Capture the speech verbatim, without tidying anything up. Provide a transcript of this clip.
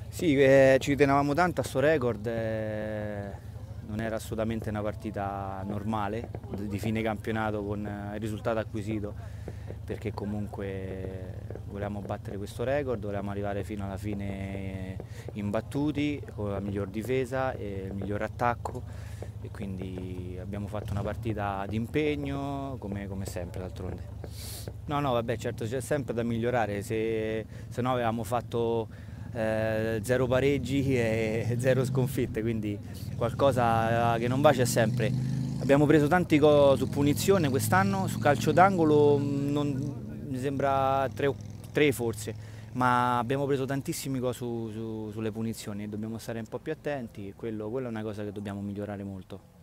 Sì, eh, ci tenevamo tanto a sto record, eh, non era assolutamente una partita normale di fine campionato con eh, il risultato acquisito, perché comunque volevamo battere questo record, volevamo arrivare fino alla fine imbattuti, con la miglior difesa e il miglior attacco e quindi abbiamo fatto una partita di impegno come, come sempre d'altronde. No, no, vabbè, certo c'è sempre da migliorare, se, se no avevamo fatto eh, zero pareggi e zero sconfitte, quindi qualcosa che non va c'è sempre. Abbiamo preso tanti gol su punizione quest'anno, su calcio d'angolo mh, non- mi sembra tre, tre forse, ma abbiamo preso tantissimi gol su- su- sulle punizioni e dobbiamo stare un po' più attenti, quello, quello è una cosa che dobbiamo migliorare molto.